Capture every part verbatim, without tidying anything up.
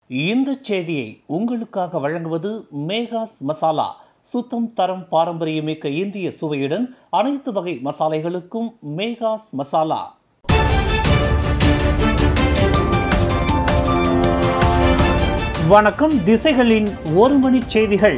இந்த செய்தியை உங்களுக்காக வழங்குவது மேகாஸ் மசாலா. சுத்தம், தரம், பாரம்பரியமிக்க இந்திய சுவையுடன் அனைத்து வகை மசாலைகளுக்கும் மேகாஸ் மசாலா. வணக்கம். திசைகளின் ஒரு மணி செய்திகள்.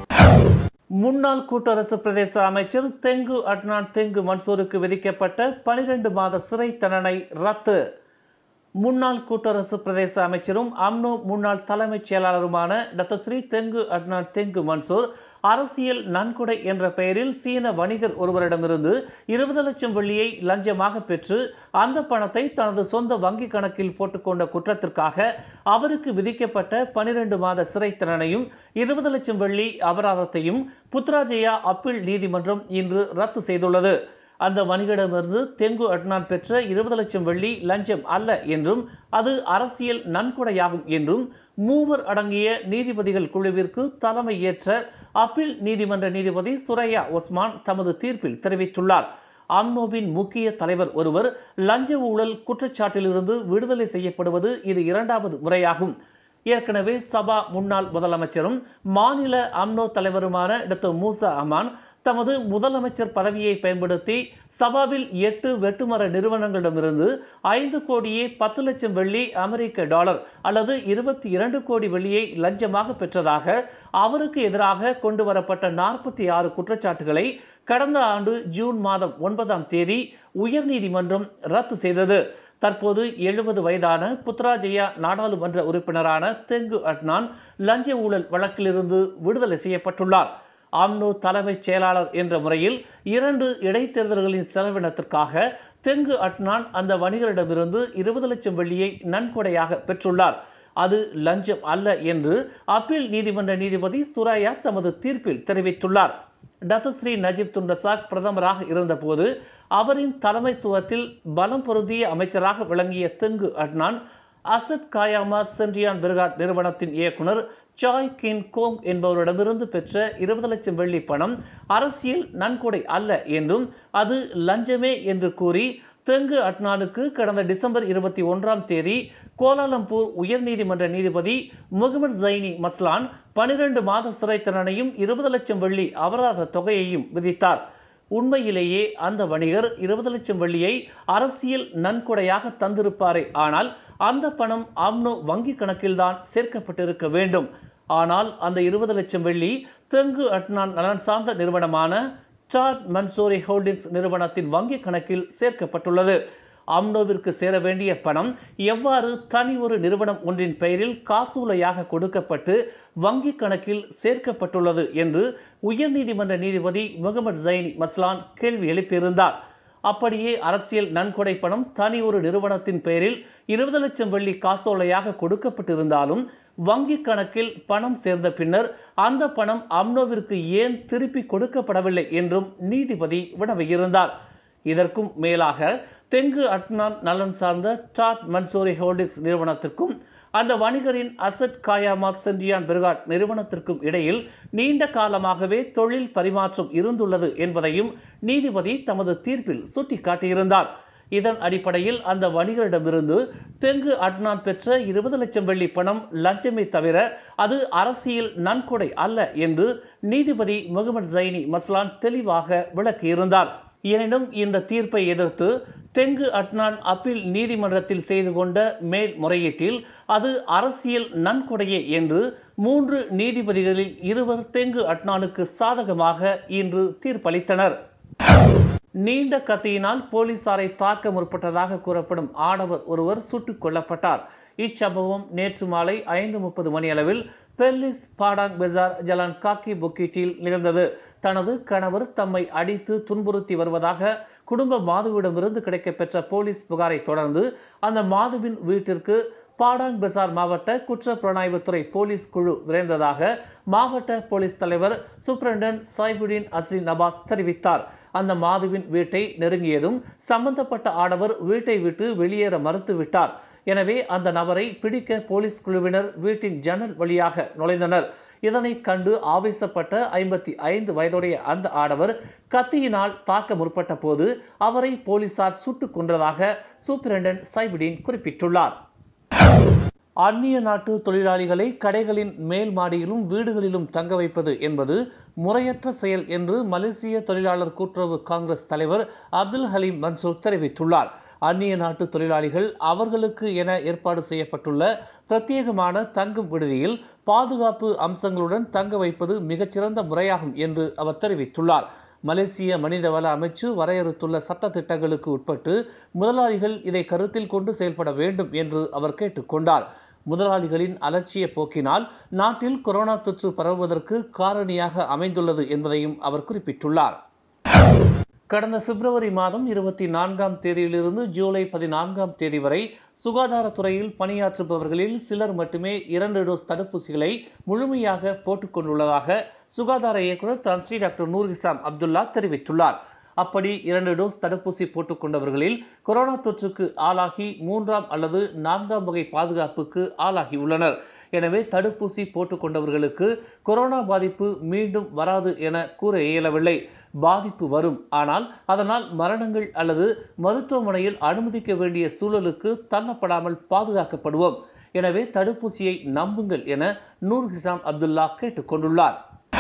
முன்னாள் கூட்டரசு பிரதேச அமைச்சர் தெங்கு அட்னான் தெங்கு மன்சூருக்கு விதிக்கப்பட்ட பனிரெண்டு மாத சிறை தண்டனை ரத்து. முன்னாள் கூட்டரசு பிரதேச அமைச்சரும் அம்னோ முன்னாள் தலைமைச் செயலாளருமான doctor Sri Tengku Adnan Tengku Mansor அரசியல் நன்கொடை என்ற பெயரில் சீன வணிகர் ஒருவரிடமிருந்து இருபது லட்சம் வெள்ளியை லஞ்சமாக பெற்று அந்த பணத்தை தனது சொந்த வங்கி கணக்கில் போட்டுக்கொண்ட குற்றத்திற்காக அவருக்கு விதிக்கப்பட்ட பனிரெண்டு மாத சிறை தண்டனையும் இருபது லட்சம் வெள்ளி அபராதத்தையும் புத்ராஜயா அப்பீல் நீதிமன்றம் இன்று ரத்து செய்துள்ளது. அந்த வணிகரிடமிருந்து தெங்கு அட்னான் பெற்ற இருபது லட்சம் வெள்ளி லஞ்சம் அல்ல என்றும் அது அரசியல் நன்கொடையாகும் என்றும் மூவர் அடங்கிய நீதிபதிகள் குழுவிற்கு தலைமை ஏற்ற அப்பீல் நீதிமன்ற நீதிபதி சுரையா ஒஸ்மான் தமது தீர்ப்பில் தெரிவித்துள்ளார். அம்னோவின் முக்கிய தலைவர் ஒருவர் லஞ்ச ஊழல் குற்றச்சாட்டிலிருந்து விடுதலை செய்யப்படுவது இது இரண்டாவது முறையாகும். ஏற்கனவே சபா முன்னாள் முதலமைச்சரும் மாநில அம்னோ தலைவருமான டாக்டர் மூசா அமான் தமது முதலமைச்சர் பதவியை பயன்படுத்தி சபாவில் எட்டு வெட்டுமர நிறுவனங்களிடமிருந்து ஐந்து கோடியே பத்து லட்சம் வெள்ளி அமெரிக்க டாலர் அல்லது இருபத்தி இரண்டு கோடி வெள்ளியை லஞ்சமாக பெற்றதாக அவருக்கு எதிராக கொண்டு வரப்பட்ட நாற்பத்தி ஆறு குற்றச்சாட்டுகளை கடந்த ஆண்டு ஜூன் மாதம் ஒன்பதாம் தேதி உயர்நீதிமன்றம் ரத்து செய்தது. தற்போது எழுபது வயதான புத்ராஜயா நாடாளுமன்ற உறுப்பினரான தெங்கு அட்னான் லஞ்ச ஊழல் வழக்கிலிருந்து விடுதலை செய்யப்பட்டுள்ளார். அம்னோ தலைமைச் செயலாளர் என்ற முறையில் இரண்டு இடைத்தேர்தல்களின் செலவினத்திற்காக தெங்கு அட்னான் அந்த வணிகரிடமிருந்து இருபது லட்சம் வெள்ளியை நன்கொடையாக பெற்றுள்ளார். அது லஞ்சம் அல்ல என்று அப்பீல் நீதிமன்ற நீதிபதி சுரையா தமது தீர்ப்பில் தெரிவித்துள்ளார். Doctor Sri Najib Tun Razak பிரதமராக இருந்தபோது அவரின் தலைமைத்துவத்தில் பலம் பொருந்திய அமைச்சராக விளங்கிய தெங்கு அட்னான் அசட் காயாமா சென்ட்ரியான் பிர்காட் நிறுவனத்தின் இயக்குனர் சாய் கின் கோங் என்பவரிடமிருந்து பெற்ற இருபது லட்சம் வெள்ளி பணம் அரசியல் நன்கொடை அல்ல என்றும் அது லஞ்சமே என்று கூறி தெங்கு அட்னானுக்கு கடந்த டிசம்பர் இருபத்தி ஒன்றாம் தேதி கோலாலம்பூர் உயர்நீதிமன்ற நீதிபதி முகமது ஜைனி மஸ்லான் பனிரெண்டு மாத சிறை தண்டனையும் இருபது லட்சம் வெள்ளி அபராத தொகையையும் விதித்தார். உண்மையிலேயே அந்த வணிகர் இருபது லட்சம் வெள்ளியை அரசியல் நன்கொடையாக தந்திருப்பாரே, ஆனால் அந்த பணம் அம்னோ வங்கி கணக்கில்தான் சேர்க்கப்பட்டிருக்க வேண்டும். ஆனால் அந்த இருபது லட்சம் வெள்ளி தெங்கு அட்னான் நலன் சார்ந்த நிறுவனமான டாட் மன்சூரி ஹோல்டிங்ஸ் நிறுவனத்தின் வங்கி கணக்கில் சேர்க்கப்பட்டுள்ளது. அம்னோவிற்கு சேர வேண்டிய பணம் எவ்வாறு தனி ஒரு நிறுவனம் ஒன்றின் பெயரில் காசூலையாக கொடுக்கப்பட்டு வங்கி கணக்கில் சேர்க்கப்பட்டுள்ளது என்று உயர்நீதிமன்ற நீதிபதி முகமது ஜைனி மஸ்லான் கேள்வி எழுப்பியிருந்தார். அப்படியே அரசியல் நன்கொடை பணம் தனி ஒரு நிறுவனத்தின் பெயரில் இருபது லட்சம் வெள்ளி காசோலையாக கொடுக்கப்பட்டிருந்தாலும் வங்கி கணக்கில் பணம் சேர்ந்த பின்னர் அந்த பணம் அம்னோவிற்கு ஏன் திருப்பி கொடுக்கப்படவில்லை என்றும் நீதிபதி வினவியிருந்தார். இதற்கும் மேலாக தெங்கு அட்னான் நலன் சார்ந்த டாட் மன்சூரி ஹோல்டிங்ஸ் நிறுவனத்திற்கும் அந்த வணிகரின் அசட் காயாமா சென்ட்ரியான் பிர்காட் நிறுவனத்திற்கும் இடையில் நீண்ட காலமாகவே தொழில் பரிமாற்றம் இருந்துள்ளது என்பதையும் நீதிபதி தமது தீர்ப்பில் சுட்டிக்காட்டியிருந்தார். இதன் அடிப்படையில் அந்த வணிகரிடமிருந்து தெங்கு அட்னான் பெற்ற இருபது லட்சம் வெள்ளி பணம் லஞ்சமே தவிர அது அரசியல் நன்கொடை அல்ல என்று நீதிபதி முகமது ஜைனி மஸ்லான் தெளிவாக விளக்கியிருந்தார். எனினும் இந்த தீர்ப்பை எதிர்த்து தெங்கு அட்னான் அப்பீல் நீதிமன்றத்தில் செய்து கொண்ட மேல்முறையீட்டில் அது அரசியல் நன்கொடையே என்று மூன்று நீதிபதிகளில் இருவர் தெங்கு அட்னானுக்கு சாதகமாக இன்று தீர்ப்பளித்தனர். நீண்ட கத்தியினால் போலீசாரை தாக்க முற்பட்டதாக கூறப்படும் ஆடவர் ஒருவர் சுட்டுக் கொல்லப்பட்டார். இச்சம்பவம் நேற்று மாலை ஐந்து முப்பது மணி அளவில் Perlis Padang Besar Jalan Kaki புக்கிட்டில் நிகழ்ந்தது. தனது கணவர் தம்மை அடித்து துன்புறுத்தி வருவதாக குடும்ப மாதுவிடமிருந்து கிடைக்கப்பெற்ற போலீஸ் புகாரை தொடர்ந்து அந்த மாதுவின் வீட்டிற்கு பாடாங் பெசார் மாவட்ட குற்ற புலனாய்வுத்துறை போலீஸ் குழு விரைந்ததாக மாவட்ட போலீஸ் தலைவர் சூப்பரண்டன் சாய்புடின் அஸ்ரின் நபாஸ் தெரிவித்தார். அந்த மாதுவின் வீட்டை நெருங்கியதும் சம்பந்தப்பட்ட ஆடவர் வீட்டை விட்டு வெளியேற மறுத்துவிட்டார். எனவே அந்த நபரை பிடிக்க போலீஸ் குழுவினர் வீட்டின் ஜன்னல் வழியாக நுழைந்தனர். இதனை கண்டு ஆவேசப்பட்ட ஐம்பத்தி ஐந்து வயதுடைய அந்த ஆடவர் கத்தியினால் தாக்க முற்பட்ட போது அவரை போலீசார் சுட்டுக் கொன்றதாக சூப்பரண்டன் சைபுடின் குறிப்பிட்டுள்ளார். அந்நிய நாட்டு தொழிலாளிகளை கடைகளின் மேல் மாடியிலும் வீடுகளிலும் தங்க வைப்பது என்பது முறையற்ற செயல் என்று மலேசிய தொழிலாளர் கூட்டுறவு காங்கிரஸ் தலைவர் அப்துல் ஹலீம் மன்சூர் தெரிவித்துள்ளார். அந்நிய நாட்டு தொழிலாளிகள் அவர்களுக்கு என ஏற்பாடு செய்யப்பட்டுள்ள பிரத்யேகமான தங்கும் விடுதியில் பாதுகாப்பு அம்சங்களுடன் தங்க வைப்பது மிகச்சிறந்த முறையாகும் என்று அவர் தெரிவித்துள்ளார். மலேசிய மனிதவள அமைச்சு வரையறுத்துள்ள சட்ட திட்டங்களுக்கு உட்பட்டு முதலாளிகள் இதை கருத்தில் கொண்டு செயல்பட வேண்டும் என்று அவர் கேட்டுக்கொண்டார். முதலாளிகளின் அலட்சிய போக்கினால் நாட்டில் கொரோனா தொற்று பரவுவதற்கு காரணியாக அமைந்துள்ளது என்பதையும் அவர் குறிப்பிட்டுள்ளார். கடந்த பிப்ரவரி மாதம் இருபத்தி நான்காம் தேதியிலிருந்து ஜூலை பதினான்காம் தேதி வரை சுகாதாரத்துறையில் பணியாற்றுபவர்களில் சிலர் மட்டுமே இரண்டு டோஸ் தடுப்பூசிகளை முழுமையாக போட்டுக்கொண்டுள்ளதாக சுகாதார இயக்குநர் Tan Sri doctor Noor Hisham Abdullah தெரிவித்துள்ளார். அப்படி இரண்டு டோஸ் தடுப்பூசி போட்டுக் கொண்டவர்களில் கொரோனா தொற்றுக்கு ஆளாகி மூன்றாம் அல்லது நான்காம் வகை பாதுகாப்புக்கு ஆளாகி உள்ளனர். எனவே தடுப்பூசி போட்டுக் கொண்டவர்களுக்கு கொரோனா பாதிப்பு மீண்டும் வராது என கூற இயலவில்லை. பாதிப்பு வரும், ஆனால் அதனால் மரணங்கள் அல்லது மருத்துவமனையில் அனுமதிக்க வேண்டிய சூழலுக்கு தள்ளப்படாமல் பாதுகாக்கப்படுவோம். எனவே தடுப்பூசியை நம்புங்கள் என நூர் இஸ்லாம் அப்துல்லா கேட்டுக் கொண்டுள்ளார்.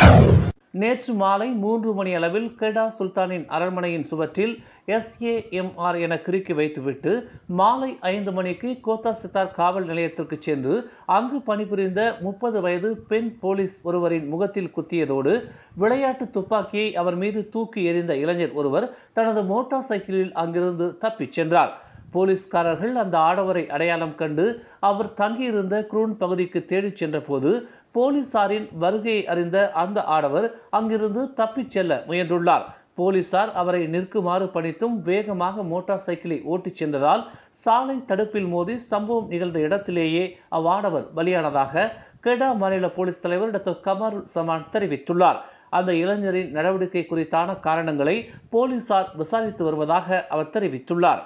நேற்று மாலை மூன்று மணி அளவில் கெடா சுல்தானின் அரண்மனையின் சுவற்றில் எஸ் ஏ எம் ஆர் என கிறுக்கி வைத்துவிட்டு மாலை ஐந்து மணிக்கு கோத்தா சித்தார் காவல் நிலையத்திற்கு சென்று அங்கு பணிபுரிந்த முப்பது வயது பெண் போலீஸ் ஒருவரின் முகத்தில் குத்தியதோடு விளையாட்டு துப்பாக்கியை அவர் மீது தூக்கி எறிந்த இளைஞர் ஒருவர் தனது மோட்டார் சைக்கிளில் அங்கிருந்து தப்பிச் சென்றார். போலீஸ்காரர்கள் அந்த ஆடவரை அடையாளம் கண்டு அவர் தங்கியிருந்த குரூன் பகுதிக்கு தேடிச் சென்ற போது போலீசாரின் வருகையை அறிந்த அந்த ஆடவர் அங்கிருந்து தப்பிச் செல்ல முயன்றுள்ளார். போலீசார் அவரை நிற்குமாறு பணித்தும் வேகமாக மோட்டார் சைக்கிளை ஓட்டிச் சென்றதால் சாலை தடுப்பில் மோதி சம்பவம் நிகழ்ந்த இடத்திலேயே அவ்வாடவர் பலியானதாக கெடா மாநில போலீஸ் தலைவர் டாக்டர் கமருல் சமான் தெரிவித்துள்ளார். அந்த இளைஞரின் நடவடிக்கை குறித்தான காரணங்களை போலீசார் விசாரித்து வருவதாக அவர் தெரிவித்துள்ளார்.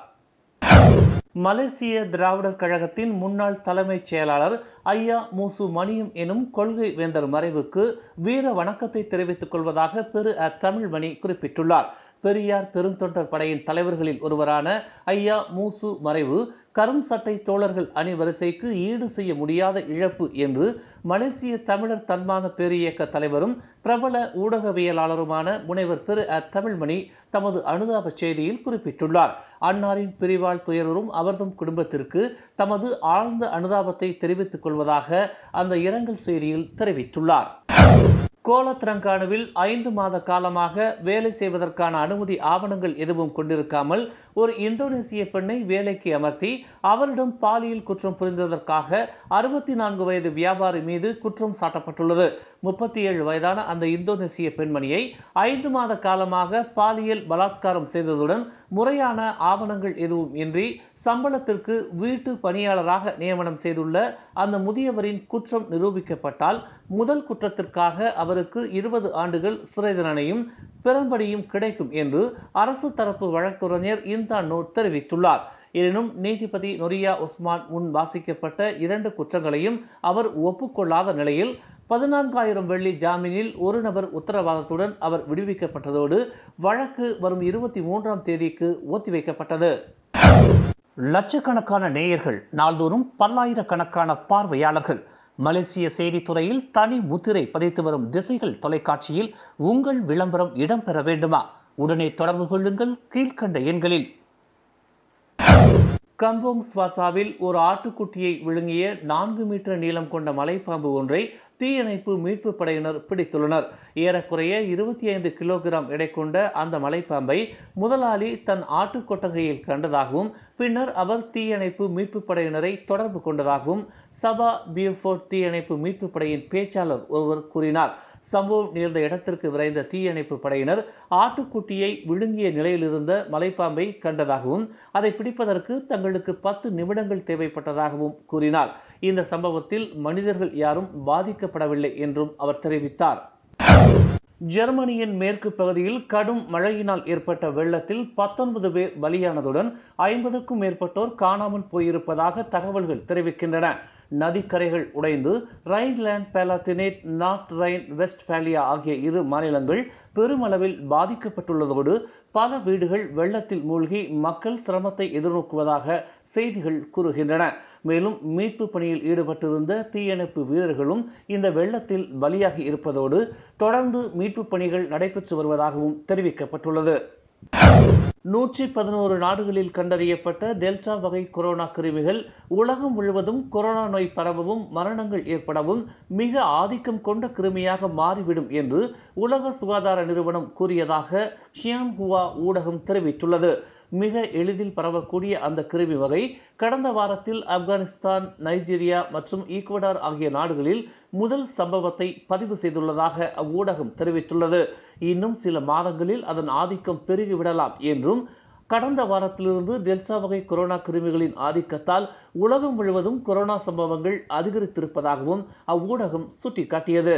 மலேசிய திராவிடர் கழகத்தின் முன்னாள் தலைமைச் செயலாளர் ஐயா மூசு மணியம் எனும் கொள்கை வேந்தர் மறைவுக்கு வீர வணக்கத்தை தெரிவித்துக் கொள்வதாக பெரு அ தமிழ்மணி குறிப்பிட்டுள்ளார். பெரியார் பெருந்தொண்டர் படையின் தலைவர்களில் ஒருவரான ஐயா மூசு மறைவு கரும் சட்டை தோழர்கள் அணிவரிசைக்கு ஈடு செய்ய முடியாத இழப்பு என்று மலேசிய தமிழர் தன்மான பேரியக்க தலைவரும் பிரபல ஊடகவியலாளருமான முனைவர் பெரு அ தமிழ்மணி தமது அனுதாப செய்தியில் குறிப்பிட்டுள்ளார். அன்னாரின் பிரிவால் துயரும் அவர்தம் குடும்பத்திற்கு தமது ஆழ்ந்த அனுதாபத்தை தெரிவித்துக் கொள்வதாக அந்த இரங்கல் செய்தியில் தெரிவித்துள்ளார். கோலத்ரங்கானுவில் ஐந்து மாத காலமாக வேலை செய்வதற்கான அனுமதி ஆவணங்கள் எதுவும் கொண்டிருக்காமல் ஒரு இந்தோனேசிய பெண்ணை வேலைக்கு அமர்த்தி அவரிடம் பாலியல் குற்றம் புரிந்ததற்காக அறுபத்தி நான்கு வயது வியாபாரி மீது குற்றம் சாட்டப்பட்டுள்ளது. முப்பத்தி ஏழு வயதான அந்த இந்தோனேசிய பெண்மணியை ஐந்து மாத காலமாக பாலியல் பலாத்காரம் செய்ததுடன் முறையான ஆவணங்கள் எதுவும் இன்றி சம்பளத்திற்கு வீட்டு பணியாளராக நியமனம் செய்துள்ள அந்த முதியவரின் குற்றம் நிரூபிக்கப்பட்டால் முதல் குற்றத்திற்காக அவருக்கு இருபது ஆண்டுகள் சிறை தண்டனையும் பிறன்படியும் கிடைக்கும் என்று அரசு தரப்பு வழக்கறிஞர் இந்தானோ தெரிவித்துள்ளார். எனினும் நீதிபதி நொரியா உஸ்மான் முன் வாசிக்கப்பட்ட இரண்டு குற்றங்களையும் அவர் ஒப்புக்கொள்ளாத நிலையில் பதினான்காயிரம் வெள்ளி ஜாமீனில் ஒரு நபர் உத்தரவாதத்துடன் அவர் விடுவிக்கப்பட்டதோடு வழக்கு வரும் இருபத்தி மூன்றாம் தேதிக்கு ஒத்திவைக்கப்பட்டது. லட்சக்கணக்கான நேயர்கள், நாள்தோறும் பல்லாயிரக்கணக்கான பார்வையாளர்கள், மலேசிய செய்தித்துறையில் தனி முத்திரை பதித்து வரும் திசைகள் தொலைக்காட்சியில் உங்கள் விளம்பரம் இடம்பெற வேண்டுமா? உடனே தொடர்பு கொள்ளுங்கள் கீழ்கண்ட எண்களில். கம்போங் ஸ்வாசாவில் ஒரு ஆட்டுக்குட்டியை விழுங்கிய நான்கு மீட்டர் நீளம் கொண்ட மலைப்பாம்பு ஒன்றை தீயணைப்பு மீட்பு படையினர் பிடித்துள்ளனர். ஏறக்குறைய இருபத்தி ஐந்து கிலோகிராம் எடை கொண்ட அந்த மலைப்பாம்பை முதலாளி தன் ஆட்டு கொட்டகையில் கண்டதாகவும் பின்னர் அவர் தீயணைப்பு மீட்பு படையினரை தொடர்பு கொண்டதாகவும் சபா பியூஃபோர்ட் தீயணைப்பு மீட்பு படையின் பேச்சாளர் ஒருவர் கூறினார். சம்பவம் நிகழ்ந்த இடத்திற்கு விரைந்த தீயணைப்பு படையினர் ஆட்டுக்குட்டியை விழுங்கிய நிலையில் இருந்த மலைப்பாம்பை கண்டதாகவும் அதை பிடிப்பதற்கு தங்களுக்கு பத்து நிமிடங்கள் தேவைப்பட்டதாகவும் கூறினார். இந்த சம்பவத்தில் மனிதர்கள் யாரும் பாதிக்கப்படவில்லை என்றும் அவர் தெரிவித்தார். ஜெர்மனியின் மேற்கு பகுதியில் கடும் மழையினால் ஏற்பட்ட வெள்ளத்தில் பத்தொன்பது பேர் பலியானதுடன் ஐம்பதுக்கும் மேற்பட்டோர் காணாமல் போயிருப்பதாக தகவல்கள் தெரிவிக்கின்றன. நதிக்கரைகள் உடைந்து Rhineland Palatinate, North Rhine Westphalia ஆகிய இரு மாநிலங்கள் பெருமளவில் பாதிக்கப்பட்டுள்ளதோடு பல வீடுகள் வெள்ளத்தில் மூழ்கி மக்கள் சிரமத்தை எதிர்நோக்குவதாக செய்திகள் கூறுகின்றன. மேலும் மீட்பு பணியில் ஈடுபட்டிருந்த தீயணைப்பு வீரர்களும் இந்த வெள்ளத்தில் பலியாகி இருப்பதோடு தொடர்ந்து மீட்பு பணிகள் நடைபெற்று வருவதாகவும் தெரிவிக்கப்பட்டுள்ளது. நூற்றி பதினோரு நாடுகளில் கண்டறியப்பட்ட டெல்டா வகை கொரோனா கிருமிகள் உலகம் முழுவதும் கொரோனா நோய் பரவவும் மரணங்கள் ஏற்படவும் மிக ஆதிக்கம் கொண்ட கிருமியாக மாறிவிடும் என்று உலக சுகாதார நிறுவனம் கூறியதாக ஷியான்ஹுவா ஊடகம் தெரிவித்துள்ளது. மிக எளிதில் பரவக்கூடிய அந்த கிருமி வகை கடந்த வாரத்தில் ஆப்கானிஸ்தான், நைஜீரியா மற்றும் ஈக்வடார் ஆகிய நாடுகளில் முதல் சம்பவத்தை பதிவு செய்துள்ளதாக அவ்வூடகம் தெரிவித்துள்ளது. இன்னும் சில மாதங்களில் அதன் ஆதிக்கம் பெருகிவிடலாம் என்றும் கடந்த வாரத்திலிருந்து டெல்டா வகை கொரோனா கிருமிகளின் ஆதிக்கத்தால் உலகம் முழுவதும் கொரோனா சம்பவங்கள் அதிகரித்திருப்பதாகவும் அவ்வூடகம் சுட்டிக்காட்டியது.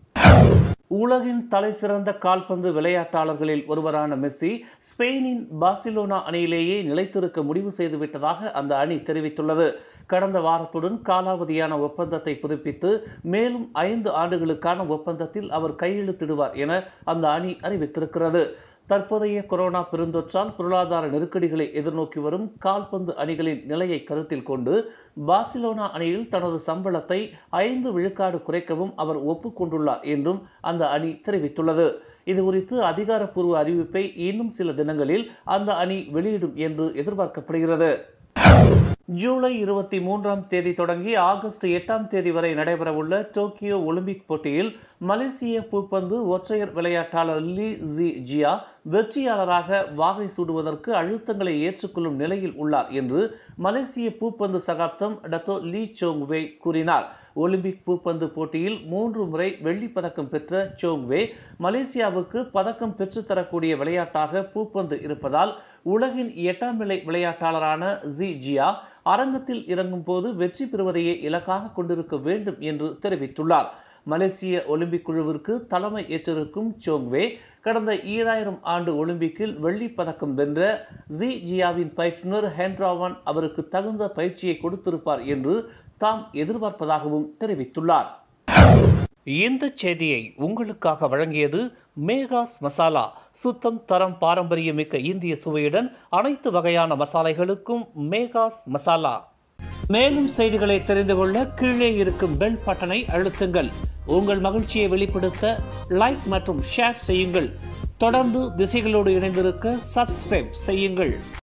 உலகின் தலை சிறந்த கால்பந்து விளையாட்டாளர்களில் ஒருவரான மெஸ்ஸி ஸ்பெயினின் பார்சிலோனா அணியிலேயே நிலைத்திருக்க முடிவு செய்துவிட்டதாக அந்த அணி தெரிவித்துள்ளது. கடந்த வாரத்துடன் காலாவதியான ஒப்பந்தத்தை புதுப்பித்து மேலும் ஐந்து ஆண்டுகளுக்கான ஒப்பந்தத்தில் அவர் கையெழுத்திடுவார் என அந்த அணி அறிவித்திருக்கிறது. தற்போதைய கொரோனா பெருந்தொற்றால் பொருளாதார நெருக்கடிகளை எதிர்நோக்கி வரும் கால்பந்து அணிகளின் நிலையை கருத்தில் கொண்டு பார்சிலோனா அணியில் தனது சம்பளத்தை ஐந்து விழுக்காடு குறைக்கவும் அவர் ஒப்புக்கொண்டுள்ளார் என்றும் அந்த அணி தெரிவித்துள்ளது. இதுகுறித்து அதிகாரப்பூர்வ அறிவிப்பை இன்னும் சில தினங்களில் அந்த அணி வெளியிடும் என்று எதிர்பார்க்கப்படுகிறது. ஜூலை இருபத்தி மூன்றாம் தேதி தொடங்கி ஆகஸ்ட் எட்டாம் தேதி வரை நடைபெறவுள்ள டோக்கியோ ஒலிம்பிக் போட்டியில் மலேசிய பூப்பந்து ஒற்றையர் விளையாட்டாளர் லீ ஜி ஜியா வெற்றியாளராக வாகை சூடுவதற்கு அழுத்தங்களை ஏற்றுக்கொள்ளும் நிலையில் உள்ளார் என்று மலேசிய பூப்பந்து சகாப்தம் டத்தோ லீ சோங்வே கூறினார். ஒலிம்பிக் பூப்பந்து போட்டியில் மூன்று முறை வெள்ளி பதக்கம் பெற்ற சோங்வே மலேசியாவுக்கு பதக்கம் பெற்றுத்தரக்கூடிய விளையாட்டாக பூப்பந்து இருப்பதால் உலகின் எட்டாம் நிலை விளையாட்டாளரான ஜி ஜியா அரங்கத்தில் இறங்கும் போது வெற்றி பெறுவதையே இலக்காக கொண்டிருக்க வேண்டும் என்று தெரிவித்துள்ளார். மலேசிய ஒலிம்பிக் குழுவிற்கு தலைமை ஏற்றிருக்கும் சோங்வே கடந்த ஈராயிரம் ஆண்டு ஒலிம்பிக்கில் வெள்ளி பதக்கம் வென்ற ஜி ஜியாவின் பயிற்றுனர் ஹென்ராவான் அவருக்கு தகுந்த பயிற்சியை கொடுத்திருப்பார் என்று தாம் எதிர்பார்ப்பதாகவும் தெரிவித்துள்ளார். இந்த செய்தியை உங்களுக்காக வழங்கியது மேகாஸ் மசாலா. சுத்தம், தரம், பாரம்பரியமிக்க இந்திய சுவையுடன் அனைத்து வகையான மசாலைகளுக்கும் மேகாஸ் மசாலா. மேலும் செய்திகளை தெரிந்து கொள்ள கீழே இருக்கும் பெல் பட்டனை அழுத்துங்கள். உங்கள் மகிழ்ச்சியை வெளிப்படுத்த லைக் மற்றும் ஷேர் செய்யுங்கள். தொடர்ந்து திசைகளோடு இணைந்திருக்க சப்ஸ்கிரைப் செய்யுங்கள்.